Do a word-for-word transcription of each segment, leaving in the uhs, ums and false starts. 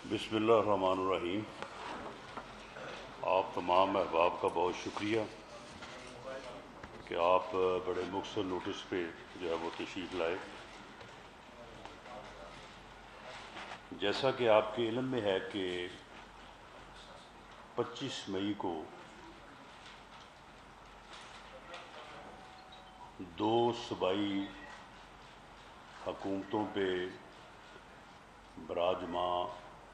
بسم اللہ الرحمن الرحیم۔ آپ تمام احباب کا بہت شکریہ کہ آپ بڑے مختصر نوٹس پہ جو ہے وہ تشریف لائے۔ جیسا کہ آپ کے علم میں ہے کہ پچیس مئی کو دو صوبائی حکومتوں پہ براجمان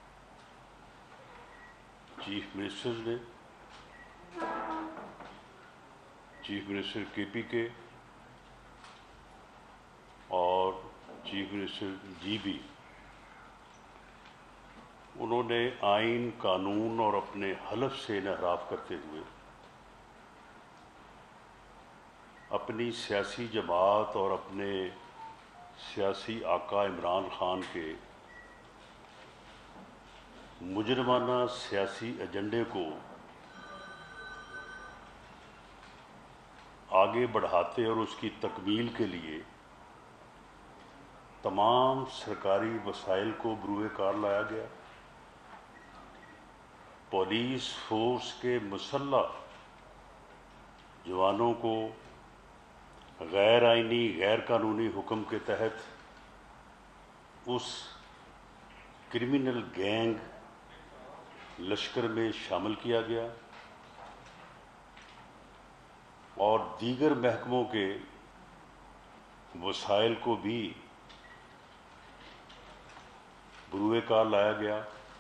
چیف منسٹر نے چیف منسٹر کے پی کے اور چیف منسٹر جی بی انہوں نے آئین، قانون اور اپنے حلف سے انحراف کرتے ہوئے اپنی سیاسی جماعت اور اپنے سیاسی آقا عمران خان کے مجرمانہ سیاسی ایجنڈے کو آگے بڑھاتے اور اس کی تکمیل کے لیے تمام سرکاری وسائل کو بروئے کار لایا گیا۔ پولیس فورس کے مسلح جوانوں کو غیر آئینی غیر قانونی حکم کے تحت اس کرمنل گینگ لشکر میں شامل کیا گیا اور دیگر محکموں کے وسائل کو بھی بروئے کار لایا گیا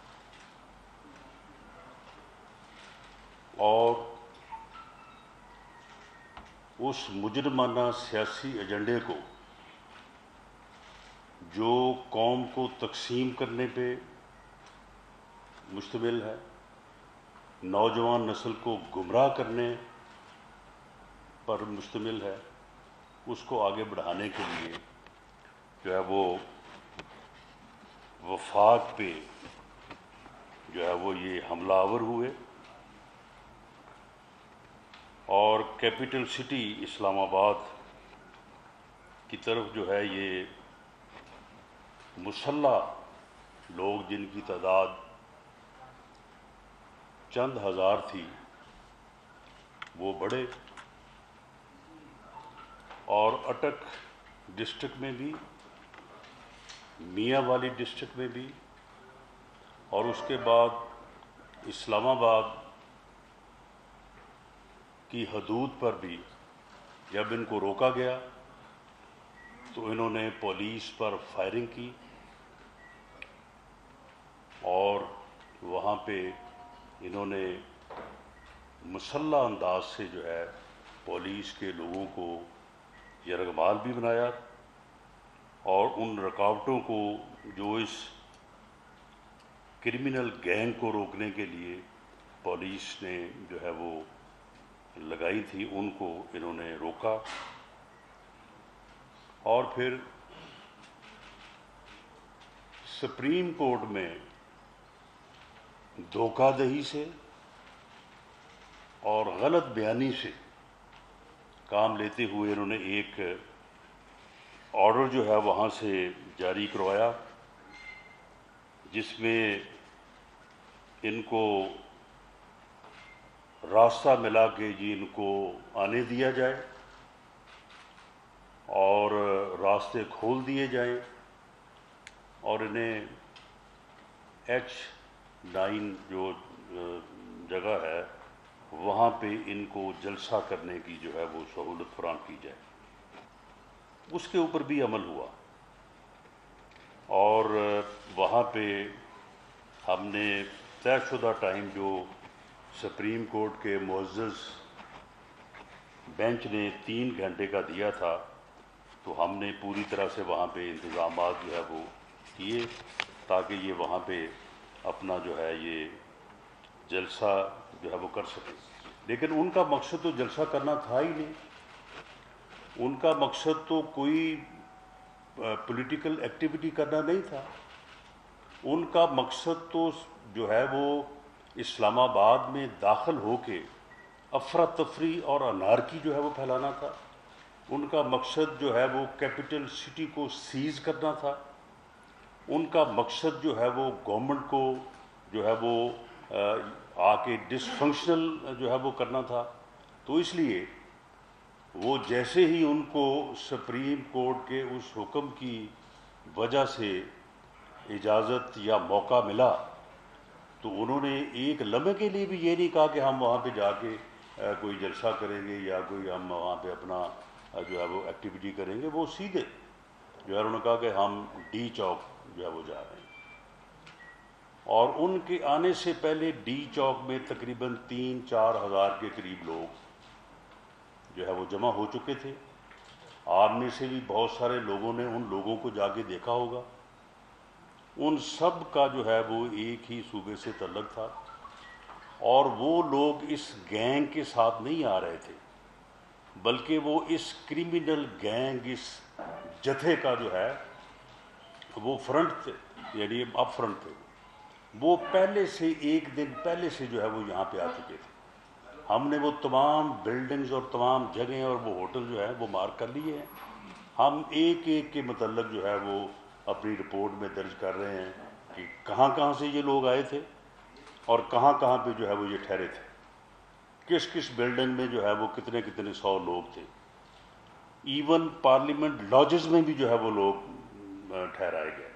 اور اس مجرمانہ سیاسی ایجنڈے کو جو قوم کو تقسیم کرنے پہ مشتمل ہے، نوجوان نسل کو گمراہ کرنے پر مشتمل ہے، اس کو آگے بڑھانے کے لیے جو ہے وہ وفاق پہ جو ہے وہ یہ حملہ آور ہوئے اور کیپٹل سٹی اسلام آباد کی طرف جو ہے یہ مسلح لوگ جن کی تعداد چند ہزار تھی وہ بڑھے اور اٹک ڈسٹرکٹ میں بھی، میاں والی ڈسٹرکٹ میں بھی اور اس کے بعد اسلام آباد کی حدود پر بھی جب ان کو روکا گیا تو انہوں نے پولیس پر فائرنگ کی اور وہاں پہ انہوں نے مسلح انداز سے جو ہے پولیس کے لوگوں کو یرغمال بھی بنایا اور ان رکاوٹوں کو جو اس کرمنل گینگ کو روکنے کے لیے پولیس نے جو ہے وہ لگائی تھی ان کو انہوں نے روکا اور پھر سپریم کورٹ میں دھوکہ دہی سے اور غلط بیانی سے کام لیتے ہوئے انہوں نے ایک آرڈر جو ہے وہاں سے جاری کروایا جس میں ان کو راستہ ملا کہ جی ان کو آنے دیا جائے اور راستے کھول دیے جائیں اور انہیں ایچ نائن جو جگہ ہے وہاں پہ ان کو جلسہ کرنے کی جو ہے وہ سہولت فراہم کی جائے۔ اس کے اوپر بھی عمل ہوا اور وہاں پہ ہم نے طے شدہ ٹائم جو سپریم کورٹ کے معزز بینچ نے تین گھنٹے کا دیا تھا تو ہم نے پوری طرح سے وہاں پہ انتظامات جو ہے وہ کیے تاکہ یہ وہاں پہ اپنا جو ہے یہ جلسہ جو ہے وہ کر سکے، لیکن ان کا مقصد تو جلسہ کرنا تھا ہی نہیں۔ ان کا مقصد تو کوئی پولیٹیکل ایکٹیویٹی کرنا نہیں تھا، ان کا مقصد تو جو ہے وہ اسلام آباد میں داخل ہو کے افراتفری اور انارکی جو ہے وہ پھیلانا تھا۔ ان کا مقصد جو ہے وہ کیپٹل سٹی کو سیز کرنا تھا ان کا مقصد جو ہے وہ گورنمنٹ کو جو ہے وہ آ کے ڈس فنکشنل جو ہے وہ کرنا تھا. تو اس لیے وہ جیسے ہی ان کو سپریم کورٹ کے اس حکم کی وجہ سے اجازت یا موقع ملا تو انہوں نے ایک لمحے کے لیے بھی یہ نہیں کہا کہ ہم وہاں پہ جا کے کوئی جلسہ کریں گے یا کوئی ہم وہاں پہ اپنا جو ہے وہ ایکٹیویٹی کریں گے. وہ سیدھے جو ہے انہوں نے کہا کہ ہم ڈی چوک جو ہے وہ جا رہے ہیں. اور ان کے آنے سے پہلے ڈی چوک میں تقریباً تین چار ہزار کے قریب لوگ جو ہے وہ جمع ہو چکے تھے. آپ میں سے بھی بہت سارے لوگوں نے ان لوگوں کو جا کے دیکھا ہوگا. ان سب کا جو ہے وہ ایک ہی صوبے سے تعلق تھا اور وہ لوگ اس گینگ کے ساتھ نہیں آ رہے تھے بلکہ وہ اس کرمنل گینگ اس جتھے کا جو ہے وہ فرنٹ تھے، یعنی اپ فرنٹ تھے. وہ پہلے سے ایک دن پہلے سے جو ہے وہ یہاں پہ آ چکے تھے. ہم نے وہ تمام بلڈنگز اور تمام جگہیں اور وہ ہوٹل جو ہے وہ مارک کر لیے ہیں. ہم ایک ایک کے متعلق جو ہے وہ اپنی رپورٹ میں درج کر رہے ہیں کہ کہاں کہاں سے یہ لوگ آئے تھے اور کہاں کہاں پہ جو ہے وہ یہ ٹھہرے تھے، کس کس بلڈنگ میں جو ہے وہ کتنے کتنے سو لوگ تھے. ایون پارلیمنٹ لاجز میں بھی جو ہے وہ لوگ ٹھہرائے گئے،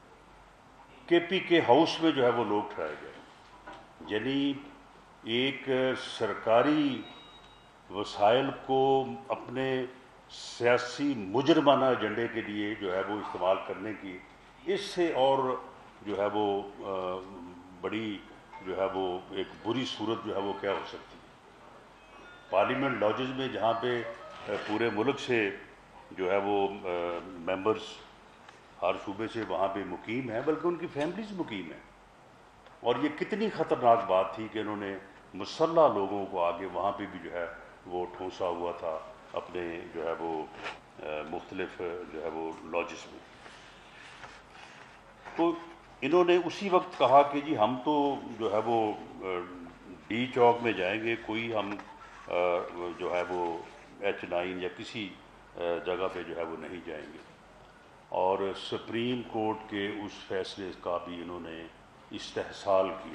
کے پی کے ہاؤس میں جو ہے وہ لوگ ٹھہرائے گئے. یعنی ایک سرکاری وسائل کو اپنے سیاسی مجرمانہ ایجنڈے کے لیے جو ہے وہ استعمال کرنے کی اس سے اور جو ہے وہ بڑی جو ہے وہ ایک بری صورت جو ہے وہ کیا ہو سکتی ہے. پارلیمنٹ لاجز میں جہاں پہ پورے ملک سے جو ہے وہ ممبرز ہر صوبے سے وہاں پہ مقیم ہیں، بلکہ ان کی فیملیز مقیم ہیں. اور یہ کتنی خطرناک بات تھی کہ انہوں نے مسلح لوگوں کو آگے وہاں پہ بھی جو ہے وہ ٹھونسا ہوا تھا اپنے جو ہے وہ مختلف جو ہے وہ لاجز میں. تو انہوں نے اسی وقت کہا کہ جی ہم تو جو ہے وہ ڈی چوک میں جائیں گے، کوئی ہم جو ہے وہ ایچ نائن یا کسی جگہ پہ جو ہے وہ نہیں جائیں گے. اور سپریم کورٹ کے اس فیصلے کا بھی انہوں نے استحصال کیا،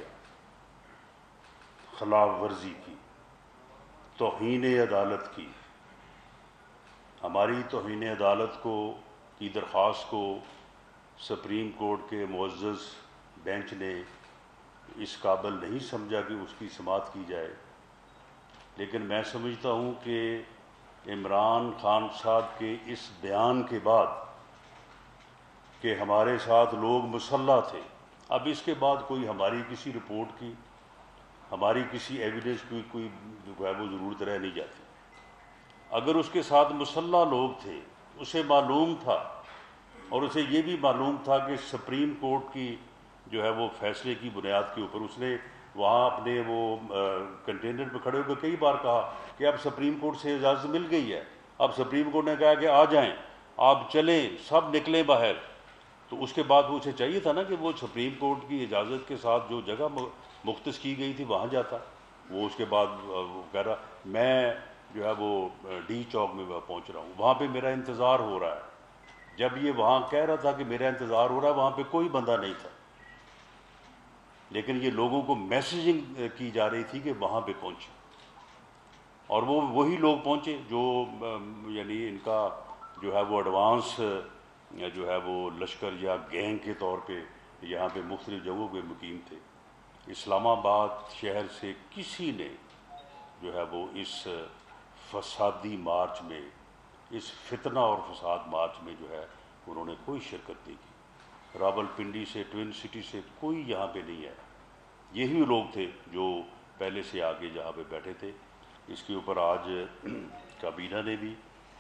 خلاف ورزی کی، توہین عدالت کی. ہماری توہین عدالت کو کی درخواست کو سپریم کورٹ کے معزز بینچ نے اس قابل نہیں سمجھا کہ اس کی سماعت کی جائے. لیکن میں سمجھتا ہوں کہ عمران خان صاحب کے اس بیان کے بعد کہ ہمارے ساتھ لوگ مسلح تھے، اب اس کے بعد کوئی ہماری کسی رپورٹ کی، ہماری کسی ایویڈنس کی کوئی جو ہے وہ ضرورت رہ نہیں جاتی. اگر اس کے ساتھ مسلح لوگ تھے، اسے معلوم تھا اور اسے یہ بھی معلوم تھا کہ سپریم کورٹ کی جو ہے وہ فیصلے کی بنیاد کے اوپر اس نے وہاں اپنے وہ کنٹینر پہ کھڑے ہو کے کئی بار کہا کہ اب سپریم کورٹ سے اجازت مل گئی ہے، اب سپریم کورٹ نے کہا کہ آ جائیں، آپ چلیں، سب نکلیں باہر. تو اس کے بعد اسے چاہیے تھا نا کہ وہ سپریم کورٹ کی اجازت کے ساتھ جو جگہ مختص کی گئی تھی وہاں جاتا. وہ اس کے بعد وہ کہہ رہا میں جو ہے وہ ڈی چوک میں پہنچ رہا ہوں، وہاں پہ میرا انتظار ہو رہا ہے. جب یہ وہاں کہہ رہا تھا کہ میرا انتظار ہو رہا ہے، وہاں پہ کوئی بندہ نہیں تھا، لیکن یہ لوگوں کو میسیجنگ کی جا رہی تھی کہ وہاں پہ پہنچے. اور وہ وہی لوگ پہنچے جو یعنی ان کا جو ہے وہ ایڈوانس جو ہے وہ لشکر یا گینگ کے طور پہ یہاں پہ مختلف جگہوں پہ مقیم تھے. اسلام آباد شہر سے کسی نے جو ہے وہ اس فسادی مارچ میں، اس فتنہ اور فساد مارچ میں جو ہے انہوں نے کوئی شرکت نہیں کی. راول پنڈی سے، ٹوئن سٹی سے کوئی یہاں پہ نہیں ہے. یہی لوگ تھے جو پہلے سے آگے جہاں پہ بیٹھے تھے. اس کے اوپر آج کابینہ نے بھی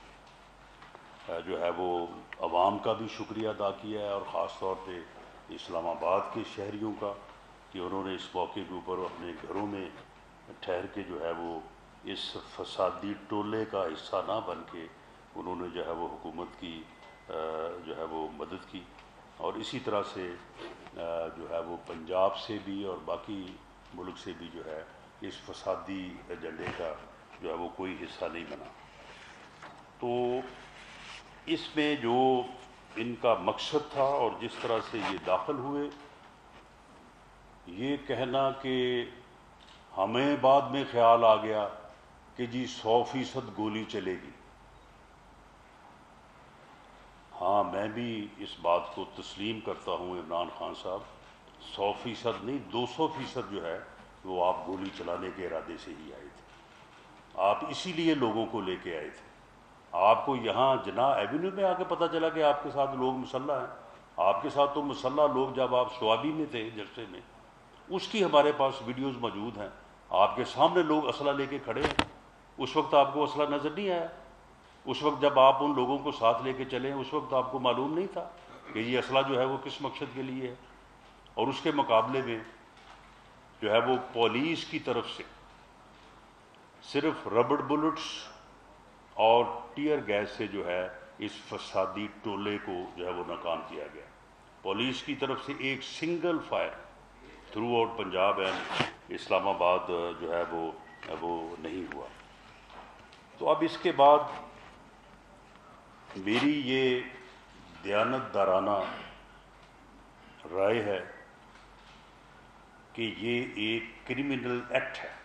جو ہے وہ عوام کا بھی شکریہ ادا کیا ہے، اور خاص طور پہ اسلام آباد کے شہریوں کا کہ انہوں نے اس موقع کے اوپر اپنے گھروں میں ٹھہر کے جو ہے وہ اس فسادی ٹولے کا حصہ نہ بن کے انہوں نے جو ہے وہ حکومت کی جو ہے وہ مدد کی. اور اسی طرح سے جو ہے وہ پنجاب سے بھی اور باقی ملک سے بھی جو ہے اس فسادی ایجنڈے کا جو ہے وہ کوئی حصہ نہیں بنا. تو اس میں جو ان کا مقصد تھا اور جس طرح سے یہ داخل ہوئے، یہ کہنا کہ ہمیں بعد میں خیال آ گیا کہ جی سو فیصد گولی چلے گی. ہاں میں بھی اس بات کو تسلیم کرتا ہوں عمران خان صاحب، سو فیصد نہیں دو سو فیصد جو ہے وہ آپ گولی چلانے کے ارادے سے ہی آئے تھے. آپ اسی لیے لوگوں کو لے کے آئے تھے. آپ کو یہاں جناح ایوینیو میں آ کے پتہ چلا کہ آپ کے ساتھ لوگ مسلح ہیں. آپ کے ساتھ تو مسلح لوگ جب آپ شوابی میں تھے جلسے میں، اس کی ہمارے پاس ویڈیوز موجود ہیں. آپ کے سامنے لوگ اسلحہ لے کے کھڑے ہیں. اس وقت آپ کو اسلحہ نظر نہیں آیا؟ اس وقت جب آپ ان لوگوں کو ساتھ لے کے چلے اس وقت آپ کو معلوم نہیں تھا کہ یہ اسلحہ جو ہے وہ کس مقصد کے لیے ہے؟ اور اس کے مقابلے میں جو ہے وہ پولیس کی طرف سے صرف ربڑ بلٹس اور ٹیئر گیس سے جو ہے اس فسادی ٹولے کو جو ہے وہ ناکام کیا گیا. پولیس کی طرف سے ایک single fire throughout Punjab and Islamabad جو ہے وہ وہ نہیں ہوا. تو اب اس کے بعد میری یہ دیانت دارانہ رائے ہے کہ یہ ایک کرمنل ایکٹ ہے.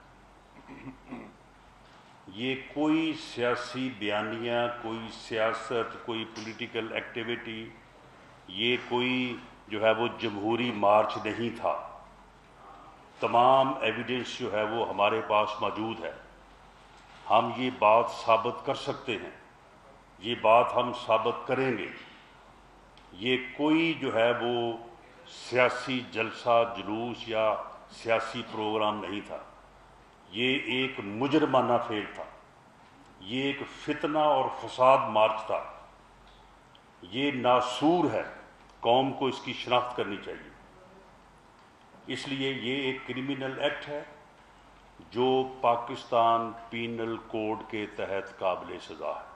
یہ کوئی سیاسی بیانیہ، کوئی سیاست، کوئی پولیٹیکل ایکٹیویٹی، یہ کوئی جو ہے وہ جمہوری مارچ نہیں تھا. تمام ایویڈنس جو ہے وہ ہمارے پاس موجود ہے. ہم یہ بات ثابت کر سکتے ہیں، یہ بات ہم ثابت کریں گے. یہ کوئی جو ہے وہ سیاسی جلسہ جلوس یا سیاسی پروگرام نہیں تھا. یہ ایک مجرمانہ فعل تھا. یہ ایک فتنہ اور فساد مارچ تھا. یہ ناسور ہے. قوم کو اس کی شناخت کرنی چاہیے. اس لیے یہ ایک کرمنل ایکٹ ہے جو پاکستان پینل کوڈ کے تحت قابل سزا ہے.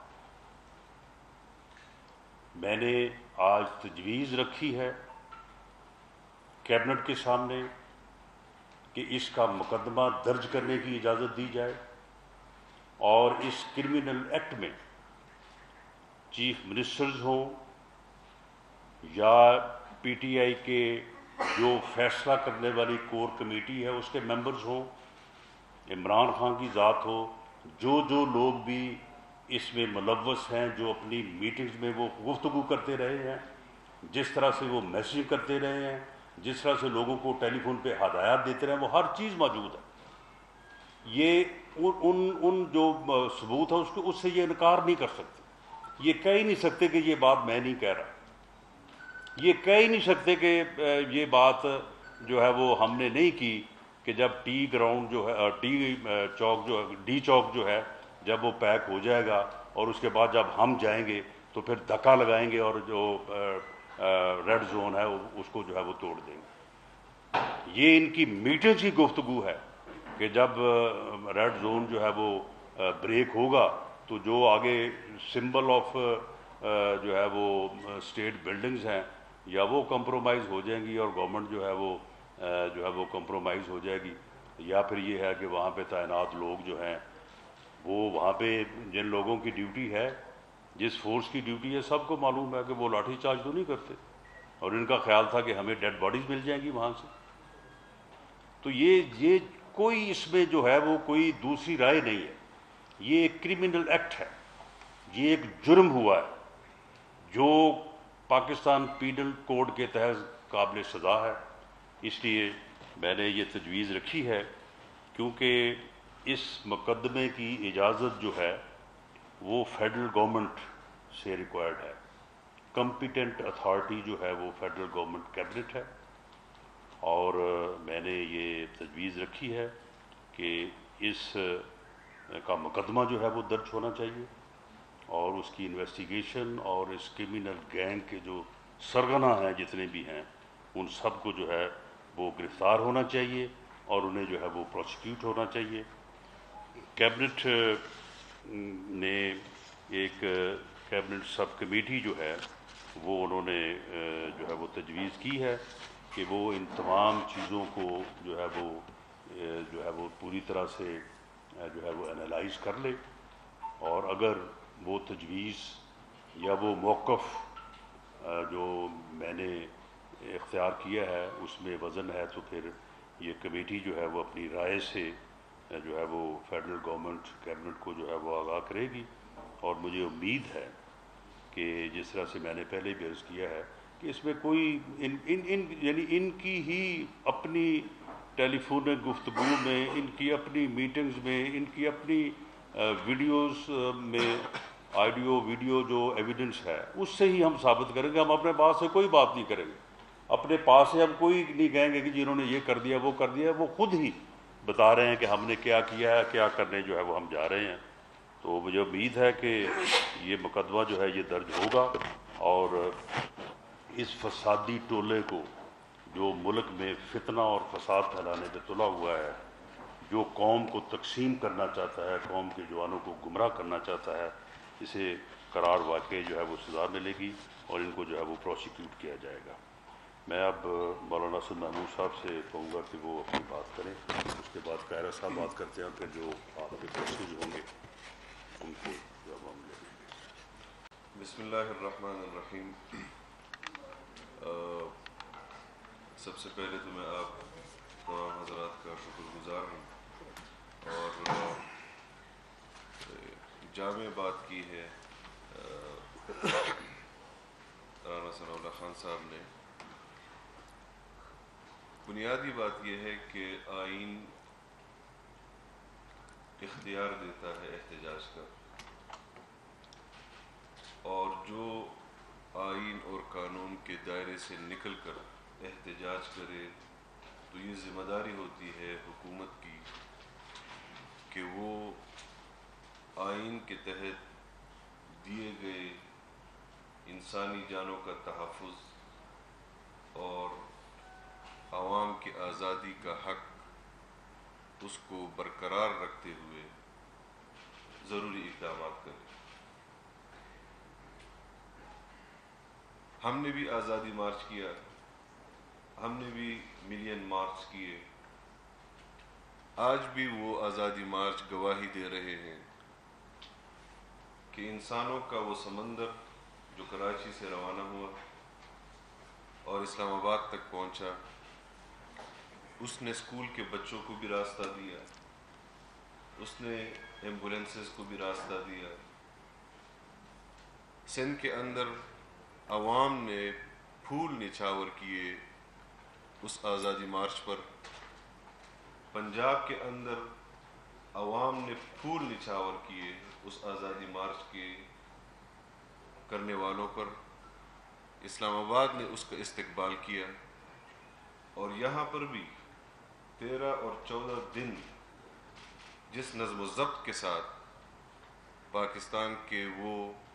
میں نے آج تجویز رکھی ہے کیبنٹ کے سامنے کہ اس کا مقدمہ درج کرنے کی اجازت دی جائے اور اس کرمنل ایکٹ میں چیف منسٹرز ہوں یا پی ٹی آئی کے جو فیصلہ کرنے والی کور کمیٹی ہے اس کے ممبرز ہوں، عمران خان کی ذات ہو، جو جو لوگ بھی اس میں ملوث ہیں، جو اپنی میٹنگز میں وہ گفتگو کرتے رہے ہیں، جس طرح سے وہ میسیج کرتے رہے ہیں، جس طرح سے لوگوں کو ٹیلی فون پہ ہدایات دیتے رہے ہیں، وہ ہر چیز موجود ہے. یہ ان ان جو ثبوت ہے اس کو اس سے یہ انکار نہیں کر سکتے. یہ کہہ ہی نہیں سکتے کہ یہ بات میں نہیں کہہ رہا. یہ کہہ ہی نہیں سکتے کہ یہ بات جو ہے وہ ہم نے نہیں کی کہ جب ٹی گراؤنڈ جو ہے ٹی چوک جو ڈی چوک جو ہے جب وہ پیک ہو جائے گا اور اس کے بعد جب ہم جائیں گے تو پھر دھکا لگائیں گے اور جو ریڈ زون ہے اس کو جو ہے وہ توڑ دیں گے. یہ ان کی میٹنگ کی گفتگو ہے کہ جب ریڈ زون جو ہے وہ بریک ہوگا تو جو آگے سمبل آف جو ہے وہ اسٹیٹ بلڈنگز ہیں یا وہ کمپرومائز ہو جائیں گی اور گورنمنٹ جو ہے وہ جو ہے وہ کمپرومائز ہو جائے گی، یا پھر یہ ہے کہ وہاں پہ تعینات لوگ جو ہیں وہ وہاں پہ جن لوگوں کی ڈیوٹی ہے، جس فورس کی ڈیوٹی ہے، سب کو معلوم ہے کہ وہ لاٹھی چارج تو نہیں کرتے اور ان کا خیال تھا کہ ہمیں ڈیڈ باڈیز مل جائیں گی وہاں سے. تو یہ یہ کوئی اس میں جو ہے وہ کوئی دوسری رائے نہیں ہے. یہ ایک کرمنل ایکٹ ہے. یہ ایک جرم ہوا ہے جو پاکستان پینل کوڈ کے تحت قابل سزا ہے. اس لیے میں نے یہ تجویز رکھی ہے کیونکہ اس مقدمے کی اجازت جو ہے وہ فیڈرل گورنمنٹ سے ریکوائرڈ ہے. کمپیٹنٹ اتھارٹی جو ہے وہ فیڈرل گورنمنٹ کیبنٹ ہے. اور میں نے یہ تجویز رکھی ہے کہ اس کا مقدمہ جو ہے وہ درج ہونا چاہیے اور اس کی انویسٹیگیشن اور اس کرمنل گینگ کے جو سرغنہ ہیں جتنے بھی ہیں ان سب کو جو ہے وہ گرفتار ہونا چاہیے اور انہیں جو ہے وہ پروسیکیوٹ ہونا چاہیے. کیبنٹ نے ایک کیبنٹ سب کمیٹی جو ہے وہ انہوں نے جو ہے وہ تجویز کی ہے کہ وہ ان تمام چیزوں کو جو ہے وہ جو ہے وہ پوری طرح سے جو ہے وہ انالائز کر لے اور اگر وہ تجویز یا وہ موقف جو میں نے اختیار کیا ہے اس میں وزن ہے، تو پھر یہ کمیٹی جو ہے وہ اپنی رائے سے جو ہے وہ فیڈرل گورنمنٹ کیبنٹ کو جو ہے وہ آگاہ کرے گی. اور مجھے امید ہے کہ جس طرح سے میں نے پہلے بھی عرض کیا ہے کہ اس میں کوئی ان ان ان یعنی ان کی ہی اپنی ٹیلی فونک گفتگو میں، ان کی اپنی میٹنگز میں، ان کی اپنی ویڈیوز میں، آڈیو ویڈیو جو ایویڈنس ہے اس سے ہی ہم ثابت کریں گے. ہم اپنے پاس سے کوئی بات نہیں کریں گے، اپنے پاس سے ہم کوئی نہیں کہیں گے کہ جنہوں نے یہ کر دیا وہ کر دیا. وہ خود ہی بتا رہے ہیں کہ ہم نے کیا کیا ہے، کیا کرنے جو ہے وہ ہم جا رہے ہیں. تو مجھے امید ہے کہ یہ مقدمہ جو ہے یہ درج ہوگا، اور اس فسادی ٹولے کو جو ملک میں فتنہ اور فساد پھیلانے پہ تلا ہوا ہے، جو قوم کو تقسیم کرنا چاہتا ہے، قوم کے جوانوں کو گمراہ کرنا چاہتا ہے، اسے قرار واقع جو ہے وہ سزا ملے گی اور ان کو جو ہے وہ پروسیکیوٹ کیا جائے گا. میں اب مولانا اسد محمود صاحب سے کہوں گا کہ وہ اپنی بات کریں، اس کے بعد قاہرہ صاحب بات کرتے ہیں، پھر جو آپ کے کوشچنز ہوں گے ان کو جواب ہم لیں گے. بسم اللہ الرحمن الرحیم. سب سے پہلے تو میں آپ تمام حضرات کا شکر گزار ہوں، اور جامع بات کی ہے رانا ثناء اللہ خان صاحب نے. بنیادی بات یہ ہے کہ آئین اختیار دیتا ہے احتجاج کا، اور جو آئین اور قانون کے دائرے سے نکل کر احتجاج کرے تو یہ ذمہ داری ہوتی ہے حکومت کی کہ وہ آئین کے تحت دیے گئے انسانی جانوں کا تحفظ اور عوام کی آزادی کا حق اس کو برقرار رکھتے ہوئے ضروری اقدامات کرے. ہم نے بھی آزادی مارچ کیا، ہم نے بھی ملین مارچ کیے. آج بھی وہ آزادی مارچ گواہی دے رہے ہیں کہ انسانوں کا وہ سمندر جو کراچی سے روانہ ہوا اور اسلام آباد تک پہنچا، اس نے اسکول کے بچوں کو بھی راستہ دیا، اس نے ایمبولینسز کو بھی راستہ دیا. سندھ کے اندر عوام نے پھول نچھاور کیے اس آزادی مارچ پر. پنجاب کے اندر عوام نے پھول نچھاور کیے اس آزادی مارچ کے کرنے والوں پر. اسلام آباد نے اس کا استقبال کیا، اور یہاں پر بھی تیرہ اور چودہ دن جس نظم و ضبط کے ساتھ پاکستان کے وہ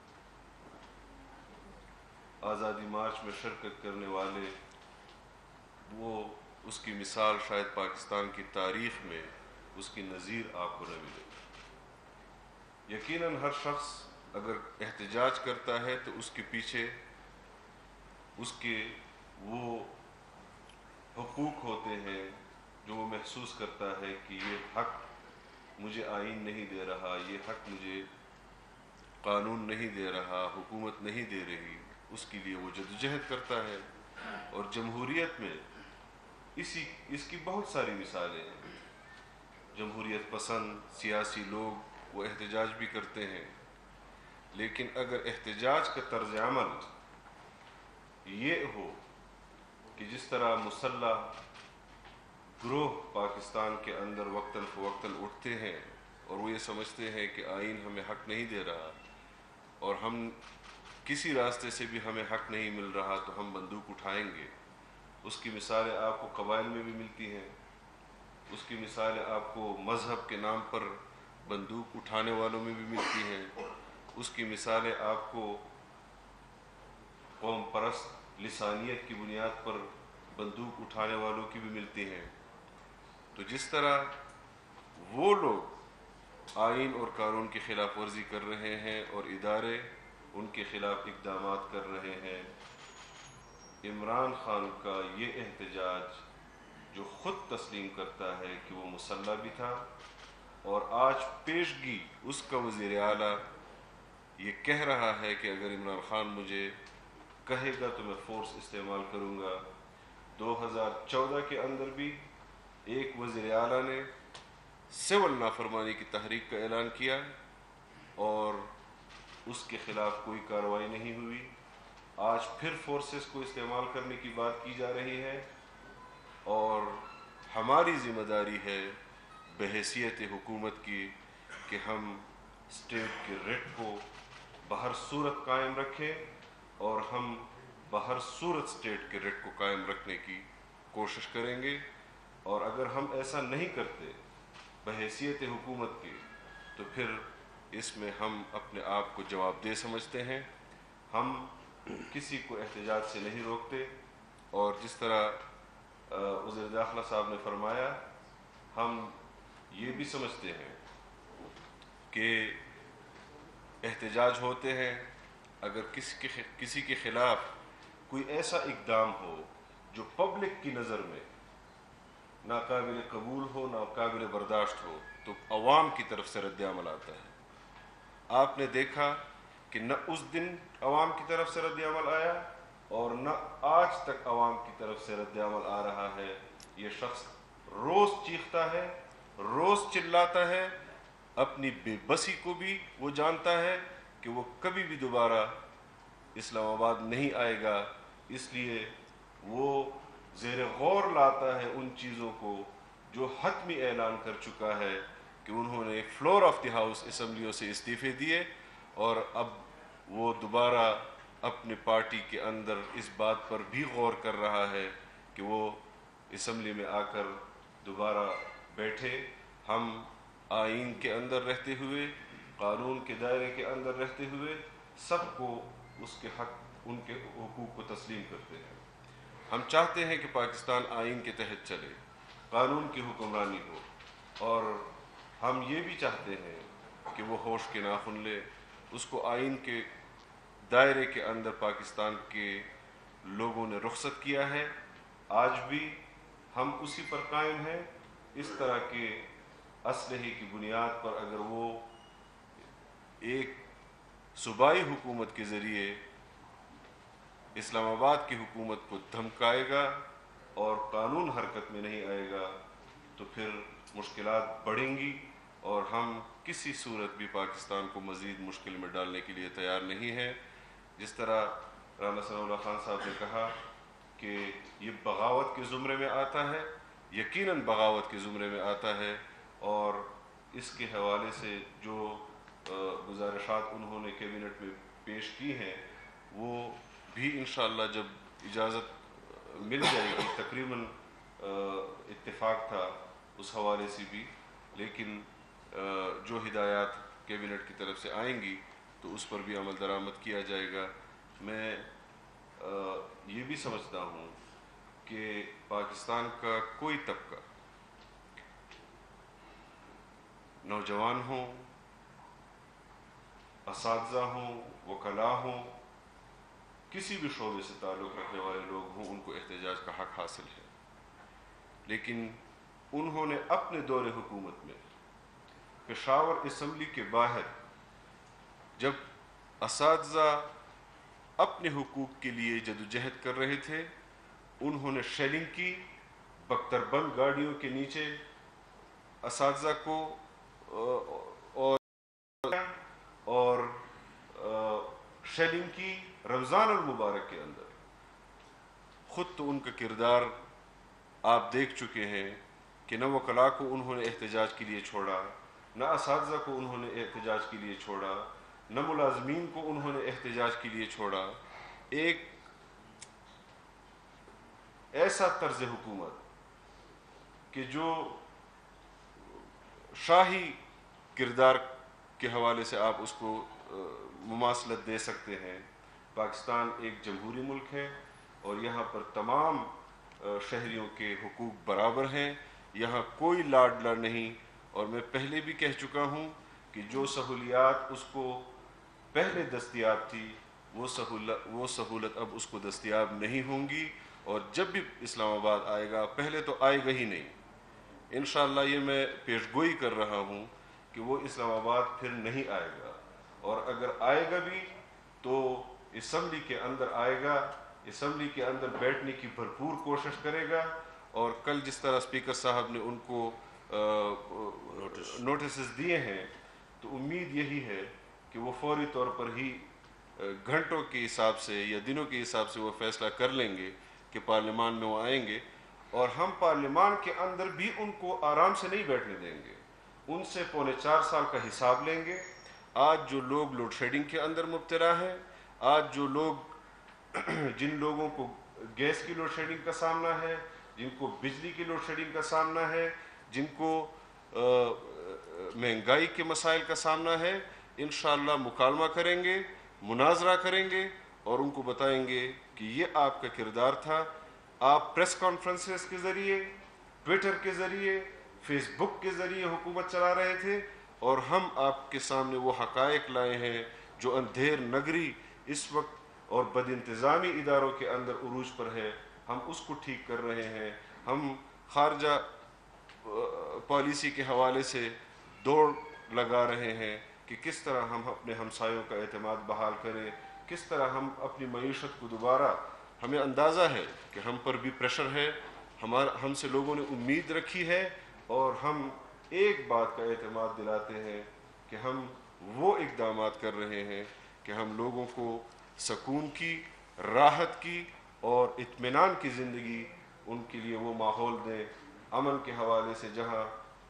آزادی مارچ میں شرکت کرنے والے، وہ اس کی مثال شاید پاکستان کی تاریخ میں اس کی نظیر آپ کو نہ ملے. یقیناً ہر شخص اگر احتجاج کرتا ہے تو اس کے پیچھے اس کے وہ حقوق ہوتے ہیں جو وہ محسوس کرتا ہے کہ یہ حق مجھے آئین نہیں دے رہا، یہ حق مجھے قانون نہیں دے رہا، حکومت نہیں دے رہی. اس کے لیے وہ جدوجہد کرتا ہے. اور جمہوریت میں اسی اس کی بہت ساری مثالیں ہیں. جمہوریت پسند سیاسی لوگ وہ احتجاج بھی کرتے ہیں، لیکن اگر احتجاج کا طرز عمل یہ ہو کہ جس طرح مسلح گروہ پاکستان کے اندر وقتاً فوقتاً اٹھتے ہیں اور وہ یہ سمجھتے ہیں کہ آئین ہمیں حق نہیں دے رہا، اور ہم کسی راستے سے بھی ہمیں حق نہیں مل رہا تو ہم بندوق اٹھائیں گے. اس کی مثالیں آپ کو قبائل میں بھی ملتی ہیں، اس کی مثالیں آپ کو مذہب کے نام پر بندوق اٹھانے والوں میں بھی ملتی ہیں، اس کی مثالیں آپ کو قوم پرست لسانیت کی بنیاد پر بندوق اٹھانے والوں کی بھی ملتی ہیں. تو جس طرح وہ لوگ آئین اور قانون کی خلاف ورزی کر رہے ہیں اور ادارے ان کے خلاف اقدامات کر رہے ہیں، عمران خان کا یہ احتجاج جو خود تسلیم کرتا ہے کہ وہ مسلح بھی تھا، اور آج پیشگی اس کا وزیر اعلیٰ یہ کہہ رہا ہے کہ اگر عمران خان مجھے کہے گا تو میں فورس استعمال کروں گا۔ دو ہزار چودہ کے اندر بھی ایک وزیر اعلیٰ نے سول نافرمانی کی تحریک کا اعلان کیا اور اس کے خلاف کوئی کارروائی نہیں ہوئی۔ آج پھر فورسز کو استعمال کرنے کی بات کی جا رہی ہے اور ہماری ذمہ داری ہے بحیثیت حکومت کی کہ ہم اسٹیٹ کے ریٹ کو بہر صورت قائم رکھیں اور ہم بہر صورت اسٹیٹ کے ریٹ کو قائم رکھنے کی کوشش کریں گے، اور اگر ہم ایسا نہیں کرتے بحیثیت حکومت کی تو پھر اس میں ہم اپنے آپ کو جواب دہ سمجھتے ہیں۔ ہم کسی کو احتجاج سے نہیں روکتے، اور جس طرح وزیر داخلہ صاحب نے فرمایا، ہم یہ بھی سمجھتے ہیں کہ احتجاج ہوتے ہیں اگر کسی کے کسی کے خلاف کوئی ایسا اقدام ہو جو پبلک کی نظر میں ناقابل قبول ہو، ناقابل برداشت ہو، تو عوام کی طرف سے رد عمل آتا ہے۔ آپ نے دیکھا کہ نہ اس دن عوام کی طرف سے رد عمل آیا اور نہ آج تک عوام کی طرف سے رد عمل آ رہا ہے۔ یہ شخص روز چیختا ہے، روز چلاتا ہے، اپنی بے بسی کو بھی وہ جانتا ہے کہ وہ کبھی بھی دوبارہ اسلام آباد نہیں آئے گا، اس لیے وہ زیر غور لاتا ہے ان چیزوں کو جو حتمی اعلان کر چکا ہے کہ انہوں نے فلور آف دی ہاؤس اسمبلیوں سے استعفے دیے، اور اب وہ دوبارہ اپنے پارٹی کے اندر اس بات پر بھی غور کر رہا ہے کہ وہ اسمبلی میں آ کر دوبارہ بیٹھے۔ ہم آئین کے اندر رہتے ہوئے، قانون کے دائرے کے اندر رہتے ہوئے سب کو اس کے حق، ان کے حقوق کو تسلیم کرتے ہیں۔ ہم چاہتے ہیں کہ پاکستان آئین کے تحت چلے، قانون کی حکمرانی ہو، اور ہم یہ بھی چاہتے ہیں کہ وہ ہوش کے ناخن لے، اس کو آئین کے دائرے کے اندر پاکستان کے لوگوں نے رخصت کیا ہے۔ آج بھی ہم اسی پر قائم ہیں۔ اس طرح کے اسلحے کی بنیاد پر اگر وہ ایک صوبائی حکومت کے ذریعے اسلام آباد کی حکومت کو دھمکائے گا اور قانون حرکت میں نہیں آئے گا تو پھر مشکلات بڑھیں گی، اور ہم کسی صورت بھی پاکستان کو مزید مشکل میں ڈالنے کے لیے تیار نہیں ہیں۔ جس طرح رانا ثناء اللہ خان صاحب نے کہا کہ یہ بغاوت کے زمرے میں آتا ہے، یقیناً بغاوت کے زمرے میں آتا ہے، اور اس کے حوالے سے جو گزارشات انہوں نے کیبنٹ میں پیش کی ہیں وہ بھی انشاءاللہ جب اجازت مل جائے گی، تقریباً اتفاق تھا اس حوالے سے بھی، لیکن جو ہدایات کیبنٹ کی طرف سے آئیں گی تو اس پر بھی عمل درآمد کیا جائے گا۔ میں یہ بھی سمجھتا ہوں کہ پاکستان کا کوئی طبقہ، نوجوان ہوں، اساتذہ ہوں، وکلاء ہوں، کسی بھی شعبے سے تعلق رکھنے والے لوگ ہوں، ان کو احتجاج کا حق حاصل ہے، لیکن انہوں نے اپنے دور حکومت میں پشاور اسمبلی کے باہر جب اساتذہ اپنے حقوق کے لیے جدوجہد کر رہے تھے، انہوں نے شیلنگ کی، بختر بند گاڑیوں کے نیچے اساتذہ کو اور اور شیلنگ کی رمضان المبارک کے اندر۔ خود تو ان کا کردار آپ دیکھ چکے ہیں کہ نہ وکلاء کو انہوں نے احتجاج کے لیے چھوڑا، نہ اساتذہ کو انہوں نے احتجاج کے لیے چھوڑا، نہ ملازمین کو انہوں نے احتجاج کے لیے چھوڑا۔ ایک ایسا طرز حکومت کہ جو شاہی کردار کے حوالے سے آپ اس کو مماثلت دے سکتے ہیں۔ پاکستان ایک جمہوری ملک ہے اور یہاں پر تمام شہریوں کے حقوق برابر ہیں، یہاں کوئی لاڈلا نہیں، اور میں پہلے بھی کہہ چکا ہوں کہ جو سہولیات اس کو پہلے دستیاب تھی وہ سہولت وہ سہولت اب اس کو دستیاب نہیں ہوں گی، اور جب بھی اسلام آباد آئے گا، پہلے تو آئے گا ہی نہیں، انشاءاللہ یہ میں پیش گوئی کر رہا ہوں کہ وہ اسلام آباد پھر نہیں آئے گا، اور اگر آئے گا بھی تو اسمبلی کے اندر آئے گا، اسمبلی کے اندر بیٹھنے کی بھرپور کوشش کرے گا، اور کل جس طرح اسپیکر صاحب نے ان کو نوٹسز دیے ہیں تو امید یہی ہے کہ وہ فوری طور پر ہی گھنٹوں کے حساب سے یا دنوں کے حساب سے وہ فیصلہ کر لیں گے کہ پارلیمان میں وہ آئیں گے، اور ہم پارلیمان کے اندر بھی ان کو آرام سے نہیں بیٹھنے دیں گے، ان سے پونے چار سال کا حساب لیں گے۔ آج جو لوگ لوڈ شیڈنگ کے اندر مبتلا ہیں، آج جو لوگ جن لوگوں کو گیس کی لوڈ شیڈنگ کا سامنا ہے، جن کو بجلی کی لوڈ شیڈنگ کا سامنا ہے، جن کو مہنگائی کے مسائل کا سامنا ہے، انشاءاللہ مکالمہ کریں گے، مناظرہ کریں گے، اور ان کو بتائیں گے کہ یہ آپ کا کردار تھا۔ آپ پریس کانفرنسز کے ذریعے، ٹویٹر کے ذریعے، فیس بک کے ذریعے حکومت چلا رہے تھے، اور ہم آپ کے سامنے وہ حقائق لائے ہیں جو اندھیر نگری اس وقت اور بد انتظامی اداروں کے اندر عروج پر ہے، ہم اس کو ٹھیک کر رہے ہیں۔ ہم خارجہ پالیسی کے حوالے سے دوڑ لگا رہے ہیں کہ کس طرح ہم اپنے ہمسایوں کا اعتماد بحال کریں، کس طرح ہم اپنی معیشت کو دوبارہ، ہمیں اندازہ ہے کہ ہم پر بھی پریشر ہے، ہمارا ہم سے لوگوں نے امید رکھی ہے، اور ہم ایک بات کا اعتماد دلاتے ہیں کہ ہم وہ اقدامات کر رہے ہیں کہ ہم لوگوں کو سکون کی، راحت کی اور اطمینان کی زندگی ان کے لیے وہ ماحول دیں۔ امن کے حوالے سے جہاں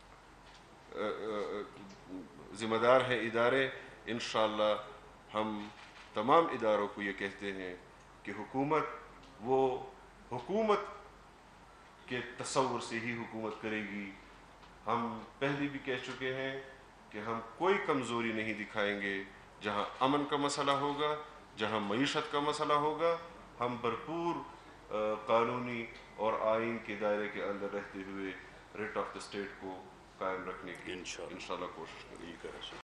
ذمہ دار ہیں ادارے، انشاءاللہ ہم تمام اداروں کو یہ کہتے ہیں کہ حکومت وہ حکومت کے تصور سے ہی حکومت کرے گی۔ ہم پہلے بھی کہہ چکے ہیں کہ ہم کوئی کمزوری نہیں دکھائیں گے، جہاں امن کا مسئلہ ہوگا، جہاں معیشت کا مسئلہ ہوگا، ہم بھرپور قانونی اور آئین کے دائرے کے اندر رہتے ہوئے ریٹ آف دا اسٹیٹ کو قائم رکھنے کی انشاءاللہ کوشش کریں گے۔